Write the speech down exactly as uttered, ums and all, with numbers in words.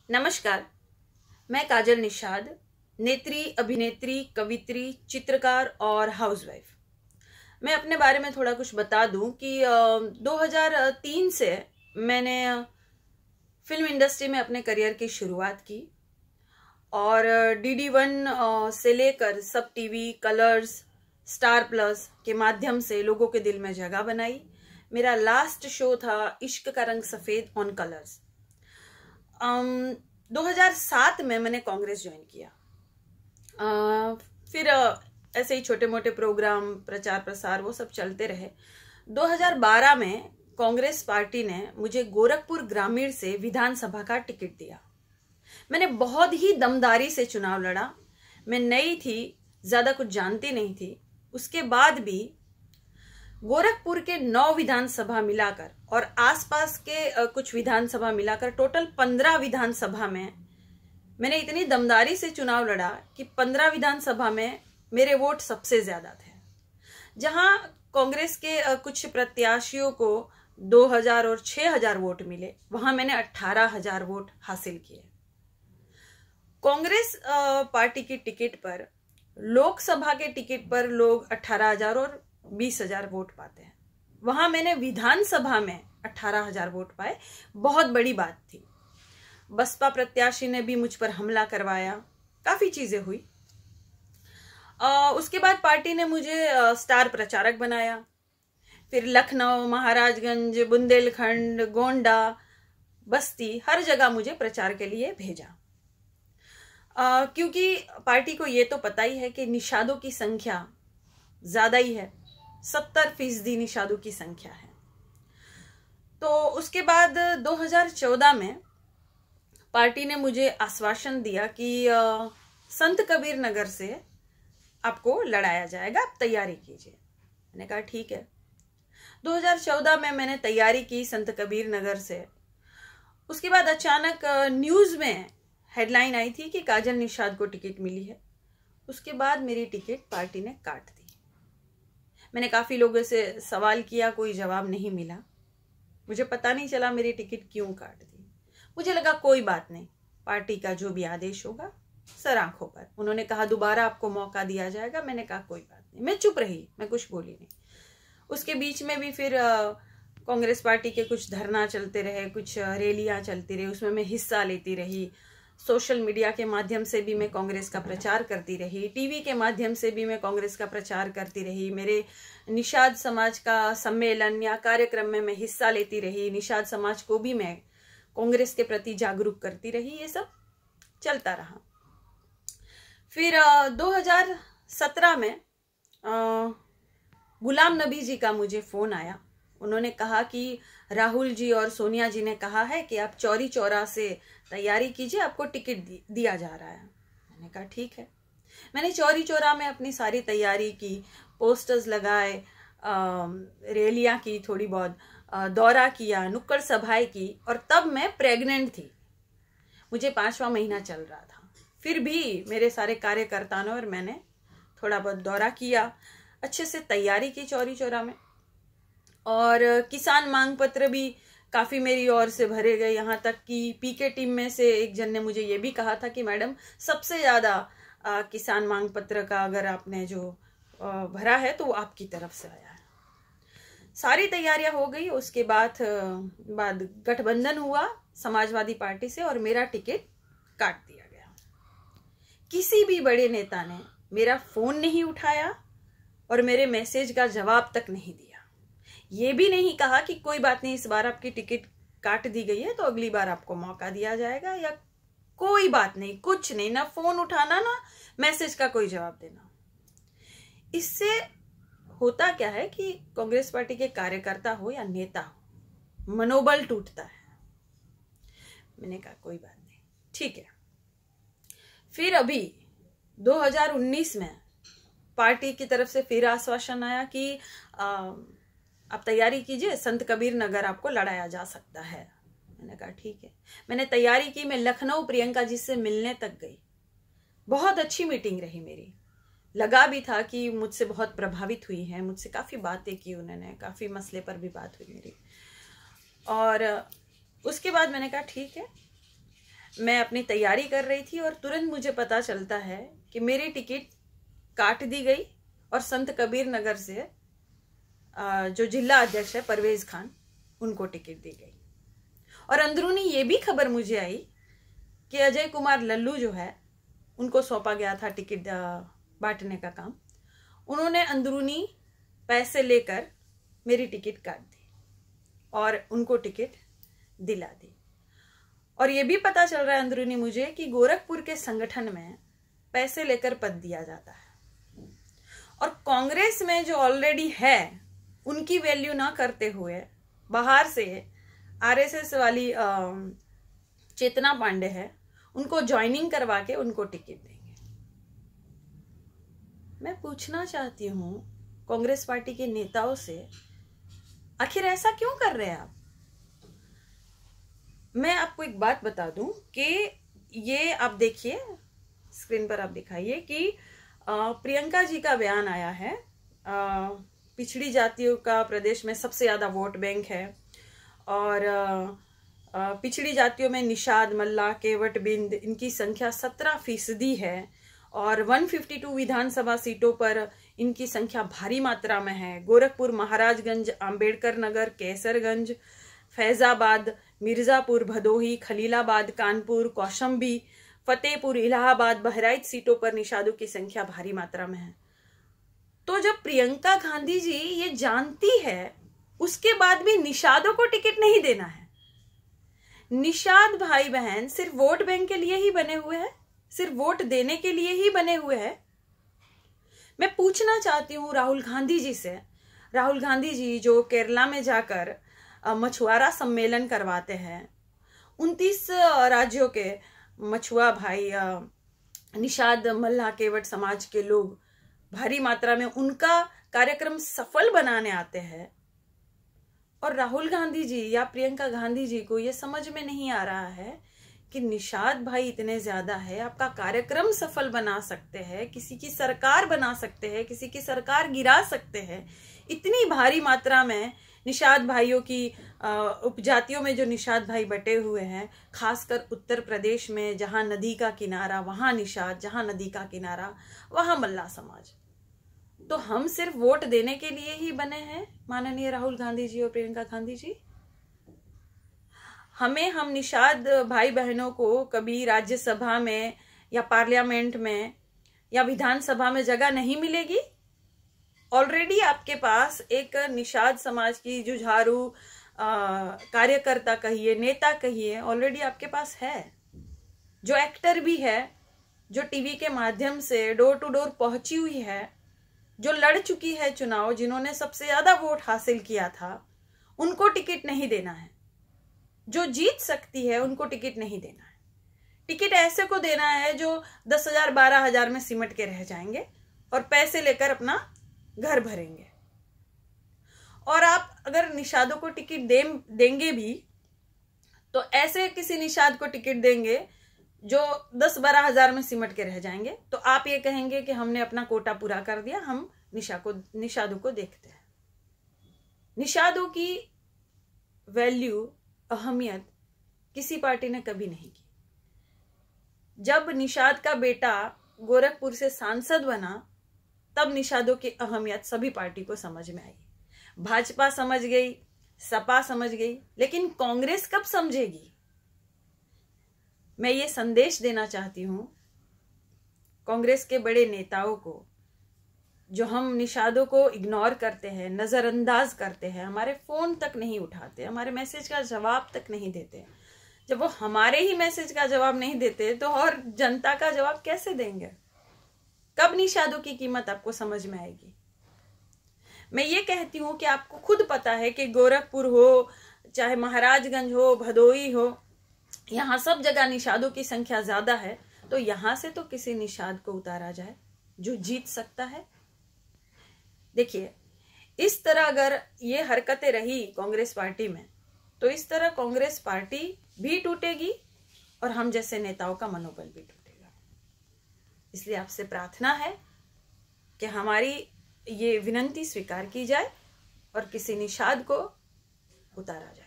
नमस्कार, मैं काजल निषाद, नेत्री, अभिनेत्री, कवित्री, चित्रकार और हाउसवाइफ। मैं अपने बारे में थोड़ा कुछ बता दूं कि दो हज़ार तीन से मैंने फिल्म इंडस्ट्री में अपने करियर की शुरुआत की और डी डी वन से लेकर सब टीवी, कलर्स, स्टार प्लस के माध्यम से लोगों के दिल में जगह बनाई। मेरा लास्ट शो था इश्क का रंग सफेद ऑन कलर्स। um, दो हज़ार सात में मैंने कांग्रेस ज्वाइन किया। uh, फिर uh, ऐसे ही छोटे मोटे प्रोग्राम, प्रचार प्रसार वो सब चलते रहे। दो हज़ार बारह में कांग्रेस पार्टी ने मुझे गोरखपुर ग्रामीण से विधानसभा का टिकट दिया। मैंने बहुत ही दमदारी से चुनाव लड़ा। मैं नई थी, ज्यादा कुछ जानती नहीं थी। उसके बाद भी गोरखपुर के नौ विधानसभा मिलाकर और आसपास के कुछ विधानसभा मिलाकर टोटल पंद्रह विधानसभा में मैंने इतनी दमदारी से चुनाव लड़ा कि पंद्रह विधानसभा में मेरे वोट सबसे ज्यादा थे। जहां कांग्रेस के कुछ प्रत्याशियों को दो हज़ार और छह हज़ार वोट मिले, वहां मैंने अठारह हज़ार वोट हासिल किए। कांग्रेस पार्टी की टिकट पर, लोकसभा के टिकट पर लोग अठारह हज़ार और बीस हज़ार वोट पाते हैं। वहां मैंने विधानसभा में अठारह हज़ार वोट पाए। बहुत बड़ी बात थी। बसपा प्रत्याशी ने भी मुझ पर हमला करवाया, काफी चीजें हुई। आ, उसके बाद पार्टी ने मुझे आ, स्टार प्रचारक बनाया। फिर लखनऊ, महाराजगंज, बुंदेलखंड, गोंडा, बस्ती, हर जगह मुझे प्रचार के लिए भेजा। आ, क्योंकि पार्टी को ये तो पता ही है कि निषादों की संख्या ज्यादा ही है, सत्तर फीसदी निषादों की संख्या है। तो उसके बाद दो हज़ार चौदह में पार्टी ने मुझे आश्वासन दिया कि आ, संत कबीर नगर से आपको लड़ाया जाएगा, आप तैयारी कीजिए। मैंने कहा ठीक है। दो हज़ार चौदह में मैंने तैयारी की संत कबीर नगर से। उसके बाद अचानक न्यूज में हेडलाइन आई थी कि काजल निषाद को टिकट मिली है। उसके बाद मेरी टिकट पार्टी ने काट दी। मैंने काफी लोगों से सवाल किया, कोई जवाब नहीं मिला। मुझे पता नहीं चला मेरी टिकट क्यों काट दी। मुझे लगा कोई बात नहीं, पार्टी का जो भी आदेश होगा सर आंखों पर। उन्होंने कहा दोबारा आपको मौका दिया जाएगा। मैंने कहा कोई बात नहीं। मैं चुप रही, मैं कुछ बोली नहीं। उसके बीच में भी फिर कांग्रेस पार्टी के कुछ धरना चलते रहे, कुछ रैलियां चलती रही, उसमें मैं हिस्सा लेती रही। सोशल मीडिया के माध्यम से भी मैं कांग्रेस का प्रचार करती रही, टीवी के माध्यम से भी मैं कांग्रेस का प्रचार करती रही। मेरे निषाद समाज का सम्मेलन या कार्यक्रम में मैं हिस्सा लेती रही। निषाद समाज को भी मैं कांग्रेस के प्रति जागरूक करती रही। ये सब चलता रहा। फिर दो हज़ार सत्रह में गुलाम नबी जी का मुझे फोन आया। उन्होंने कहा कि राहुल जी और सोनिया जी ने कहा है कि आप चौरी चौरा से तैयारी कीजिए, आपको टिकट दिया जा रहा है। मैंने कहा ठीक है। मैंने चौरी चौरा में अपनी सारी तैयारी की, पोस्टर्स लगाए, रैलियां की, थोड़ी बहुत दौरा किया, नुक्कड़ सभाएं की। और तब मैं प्रेग्नेंट थी, मुझे पांचवा महीना चल रहा था। फिर भी मेरे सारे कार्यकर्ताओं और मैंने थोड़ा बहुत दौरा किया, अच्छे से तैयारी की चौरी चौरा में। और किसान मांग पत्र भी काफी मेरी ओर से भरे गए। यहाँ तक कि पीके टीम में से एक जन ने मुझे ये भी कहा था कि मैडम सबसे ज्यादा किसान मांग पत्र का अगर आपने जो आ, भरा है तो वो आपकी तरफ से आया है। सारी तैयारियां हो गई। उसके बाद बाद गठबंधन हुआ समाजवादी पार्टी से और मेरा टिकट काट दिया गया। किसी भी बड़े नेता ने मेरा फोन नहीं उठाया और मेरे मैसेज का जवाब तक नहीं दिया। ये भी नहीं कहा कि कोई बात नहीं, इस बार आपकी टिकट काट दी गई है तो अगली बार आपको मौका दिया जाएगा, या कोई बात नहीं, कुछ नहीं। ना फोन उठाना, ना मैसेज का कोई जवाब देना। इससे होता क्या है कि कांग्रेस पार्टी के कार्यकर्ता हो या नेता हो, मनोबल टूटता है। मैंने कहा कोई बात नहीं, ठीक है। फिर अभी दो हज़ार उन्नीस में पार्टी की तरफ से फिर आश्वासन आया कि आ, आप तैयारी कीजिए, संत कबीर नगर आपको लड़ाया जा सकता है। मैंने कहा ठीक है। मैंने तैयारी की। मैं लखनऊ प्रियंका जी से मिलने तक गई। बहुत अच्छी मीटिंग रही मेरी। लगा भी था कि मुझसे बहुत प्रभावित हुई है, मुझसे काफी बातें की उन्होंने, काफी मसले पर भी बात हुई मेरी। और उसके बाद मैंने कहा ठीक है, मैं अपनी तैयारी कर रही थी और तुरंत मुझे पता चलता है कि मेरी टिकट काट दी गई और संत कबीर नगर से जो जिला अध्यक्ष है परवेज खान, उनको टिकट दी गई। और अंदरूनी ये भी खबर मुझे आई कि अजय कुमार लल्लू जो है, उनको सौंपा गया था टिकट बांटने का काम। उन्होंने अंदरूनी पैसे लेकर मेरी टिकट काट दी और उनको टिकट दिला दी। और ये भी पता चल रहा है अंदरूनी मुझे कि गोरखपुर के संगठन में पैसे लेकर पद दिया जाता है और कांग्रेस में जो ऑलरेडी है उनकी वैल्यू ना करते हुए बाहर से आरएसएस वाली चेतना पांडे है, उनको ज्वाइनिंग करवा के उनको टिकट देंगे। मैं पूछना चाहती हूं कांग्रेस पार्टी के नेताओं से, आखिर ऐसा क्यों कर रहे हैं आप? मैं आपको एक बात बता दूं कि ये आप देखिए, स्क्रीन पर आप दिखाइए कि प्रियंका जी का बयान आया है। पिछड़ी जातियों का प्रदेश में सबसे ज्यादा वोट बैंक है और पिछड़ी जातियों में निषाद, मल्ला, केवट, बिंद, इनकी संख्या सत्रह फीसदी है और एक सौ बावन विधानसभा सीटों पर इनकी संख्या भारी मात्रा में है। गोरखपुर, महाराजगंज, अंबेडकर नगर, कैसरगंज, फैजाबाद, मिर्जापुर, भदोही, खलीलाबाद, कानपुर, कौशाम्बी, फतेहपुर, इलाहाबाद, बहराइच सीटों पर निषादों की संख्या भारी मात्रा में है। तो जब प्रियंका गांधी जी ये जानती है, उसके बाद भी निषादों को टिकट नहीं देना है। निषाद भाई बहन सिर्फ वोट बैंक के लिए ही बने हुए हैं, सिर्फ वोट देने के लिए ही बने हुए हैं। मैं पूछना चाहती हूँ राहुल गांधी जी से, राहुल गांधी जी जो केरला में जाकर मछुआरा सम्मेलन करवाते हैं, उनतीस राज्यों के मछुआ भाई, निषाद, मल्ला, केवट समाज के लोग भारी मात्रा में उनका कार्यक्रम सफल बनाने आते हैं और राहुल गांधी जी या प्रियंका गांधी जी को ये समझ में नहीं आ रहा है कि निषाद भाई इतने ज्यादा है, आपका कार्यक्रम सफल बना सकते हैं, किसी की सरकार बना सकते हैं, किसी की सरकार गिरा सकते हैं। इतनी भारी मात्रा में निषाद भाइयों की उपजातियों में जो निषाद भाई बटे हुए हैं, खासकर उत्तर प्रदेश में जहां नदी का किनारा वहां निषाद, जहां नदी का किनारा वहां मल्ला समाज। तो हम सिर्फ वोट देने के लिए ही बने हैं माननीय राहुल गांधी जी और प्रियंका गांधी जी? हमें हम निषाद भाई बहनों को कभी राज्यसभा में या पार्लियामेंट में या विधानसभा में जगह नहीं मिलेगी? ऑलरेडी आपके पास एक निषाद समाज की जुझारू कार्यकर्ता कहिए, नेता कहिए, ऑलरेडी आपके पास है, जो एक्टर भी है, जो टीवी के माध्यम से डोर टू डोर पहुंची हुई है, जो लड़ चुकी है चुनाव, जिन्होंने सबसे ज्यादा वोट हासिल किया था, उनको टिकट नहीं देना है। जो जीत सकती है उनको टिकट नहीं देना है। टिकट ऐसे को देना है जो दस हजार बारह हजार में सिमट के रह जाएंगे और पैसे लेकर अपना घर भरेंगे। और आप अगर निषादों को टिकट दे देंगे भी तो ऐसे किसी निषाद को टिकट देंगे जो दस बारह हजार में सिमट के रह जाएंगे, तो आप ये कहेंगे कि हमने अपना कोटा पूरा कर दिया, हम निशा को निषादों को देखते हैं। निषादों की वैल्यू, अहमियत किसी पार्टी ने कभी नहीं की। जब निषाद का बेटा गोरखपुर से सांसद बना, तब निषादों की अहमियत सभी पार्टी को समझ में आई। भाजपा समझ गई, सपा समझ गई, लेकिन कांग्रेस कब समझेगी? मैं ये संदेश देना चाहती हूं कांग्रेस के बड़े नेताओं को, जो हम निषादों को इग्नोर करते हैं, नजरअंदाज करते हैं, हमारे फोन तक नहीं उठाते, हमारे मैसेज का जवाब तक नहीं देते। जब वो हमारे ही मैसेज का जवाब नहीं देते तो और जनता का जवाब कैसे देंगे? कब निषादों की कीमत आपको समझ में आएगी? मैं ये कहती हूं कि आपको खुद पता है कि गोरखपुर हो, चाहे महाराजगंज हो, भदोही हो, यहाँ सब जगह निषादों की संख्या ज्यादा है। तो यहां से तो किसी निषाद को उतारा जाए जो जीत सकता है। देखिए, इस तरह अगर ये हरकतें रही कांग्रेस पार्टी में, तो इस तरह कांग्रेस पार्टी भी टूटेगी और हम जैसे नेताओं का मनोबल भी टूटेगा। इसलिए आपसे प्रार्थना है कि हमारी ये विनती स्वीकार की जाए और किसी निषाद को उतारा जाए।